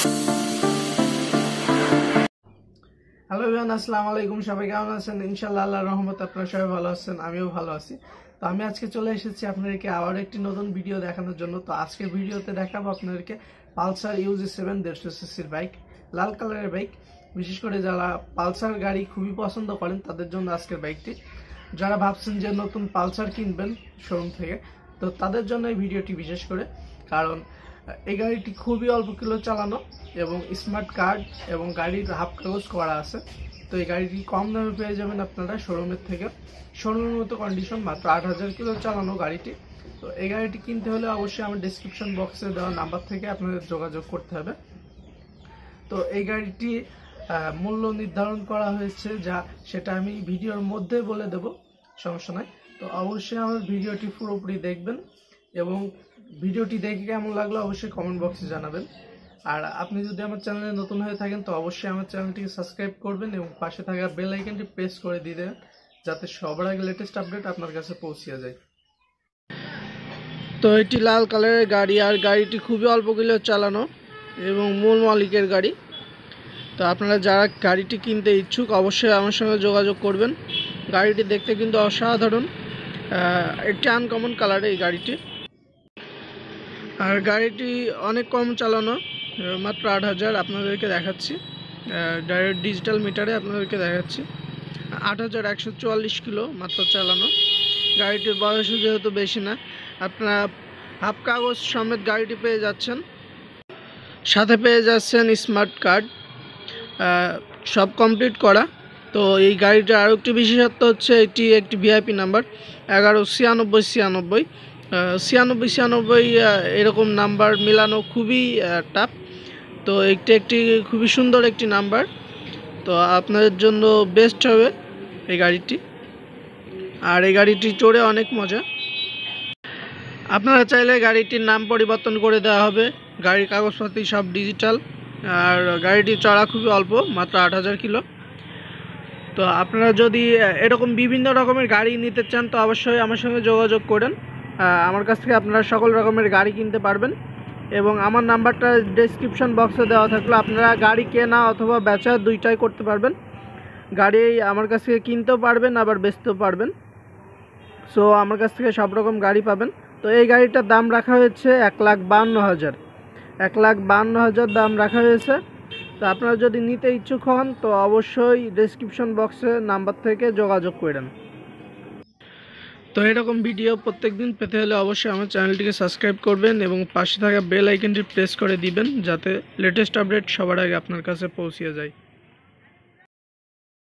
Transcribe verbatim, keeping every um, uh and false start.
Hello everyone, আসসালামু আলাইকুম। সবাই কেমন আছেন? ইনশাআল্লাহ আল্লাহর রহমতে আপনারা সবাই ভালো আছেন, আমিও ভালো আছি। তো আমি আজকে চলে এসেছি আপনাদেরকে আবার একটি নতুন ভিডিও দেখানোর জন্য। তো আজকের ভিডিওতে দেখাবো আপনাদেরকে পালসার ইউজি সেভেন দেড়শো সিসির বাইক, লাল কালারের বাইক। বিশেষ করে যারা পালসার গাড়ি খুবই পছন্দ করেন তাদের জন্য আজকের বাইকটি। যারা ভাবছেন যে নতুন পালসার কিনবেন শোরুম থেকে, তো তাদের জন্য এই ভিডিওটি বিশেষ করে, কারণ এই গাড়িটি খুবই অল্প কিলো চালানো এবং স্মার্ট কার্ড এবং গাড়ির হাফ কাগজ করা আছে। তো এই গাড়িটি কম দামে পেয়ে যাবেন আপনারা শোরুমের থেকে। শোরুমের মতো কন্ডিশন, মাত্র আট হাজার কিলো চালানো গাড়িটি। তো এই গাড়িটি কিনতে হলে অবশ্যই আমার ডিসক্রিপশন বক্সে দেওয়া নাম্বার থেকে আপনাদের যোগাযোগ করতে হবে। তো এই গাড়িটি মূল্য নির্ধারণ করা হয়েছে যা, সেটা আমি ভিডিওর মধ্যে বলে দেব, সমস্যা নাই। তো অবশ্যই আমার ভিডিওটি পুরোপুরি দেখবেন এবং ভিডিওটি দেখে কেমন লাগলো অবশ্যই কমেন্ট বক্সে জানাবেন। আর আপনি যদি আমার চ্যানেলে নতুন হয়ে থাকেন তো অবশ্যই আমার চ্যানেলটিকে সাবস্ক্রাইব করবেন এবং পাশে থাকা বেল আইকনটি প্রেস করে দিয়ে দেবেন, যাতে সবার আগে লেটেস্ট আপডেট আপনার কাছে পৌঁছে যায়। তো এটি লাল কালারের গাড়ি, আর গাড়িটি খুবই অল্প কিলো চালানো এবং মূল মালিকের গাড়ি। তো আপনারা যারা গাড়িটি কিনতে ইচ্ছুক অবশ্যই আমার সঙ্গে যোগাযোগ করবেন। গাড়িটি দেখতে কিন্তু অসাধারণ, একটি আনকমন কালারের এই গাড়িটি। আর গাড়িটি অনেক কম চালানো, মাত্র আট হাজার আপনাদেরকে দেখাচ্ছি, ডাইরেক্ট ডিজিটাল মিটারে আপনাদেরকে দেখাচ্ছি। আট হাজার একশো চুয়াল্লিশ কিলো মাত্র চালানো। গাড়িটির বয়সও যেহেতু বেশি না, আপনারা হাফ কাগজ সমেত গাড়িটি পেয়ে যাচ্ছেন, সাথে পেয়ে যাচ্ছেন স্মার্ট কার্ড, সব কমপ্লিট করা। তো এই গাড়িটার আরও একটি বিশেষত্ব হচ্ছে এটি একটি ভিআইপি নাম্বার এগারো ছিয়ানব্বই ছিয়ানব্বই ছিয়ানব্বই ছিয়ানব্বই এরকম নাম্বার মেলানো খুবই টাফ। তো একটি একটি খুবই সুন্দর একটি নাম্বার, তো আপনাদের জন্য বেস্ট হবে এই গাড়িটি। আর এই গাড়িটি চড়ে অনেক মজা। আপনারা চাইলে গাড়িটির নাম পরিবর্তন করে দেওয়া হবে, গাড়ির কাগজপত্র সব ডিজিটাল। আর গাড়িটি চড়া খুবই অল্প, মাত্র আট হাজার কিলো। তো আপনারা যদি এরকম বিভিন্ন রকমের গাড়ি নিতে চান তো অবশ্যই আমার সঙ্গে যোগাযোগ করেন। আমার কাছ থেকে আপনারা সকল রকমের গাড়ি কিনতে পারবেন এবং আমার নাম্বারটা ডেসক্রিপশন বক্সে দেওয়া থাকলে আপনারা গাড়ি কেনা অথবা বেচা দুইটাই করতে পারবেন। গাড়ি আমার কাছ থেকে কিনতেও পারবেন আবার বেচতেও পারবেন। সো আমার কাছ থেকে সব রকম গাড়ি পাবেন। তো এই গাড়িটার দাম রাখা হয়েছে এক লাখ বান্ন হাজার এক লাখ বান্ন হাজার দাম রাখা হয়েছে। তো আপনারা যদি নিতে ইচ্ছুক হন তো অবশ্যই ডেসক্রিপশন বক্সে নাম্বার থেকে যোগাযোগ করেন। তো এরকম ভিডিও প্রত্যেক দিন পেতে হলে অবশ্যই আমার চ্যানেলটিকে সাবস্ক্রাইব করবেন এবং পাশে থাকা বেল আইকনটি প্রেস করে দিবেন, যাতে লেটেস্ট আপডেট সবার আগে আপনার কাছে পৌঁছে যায়।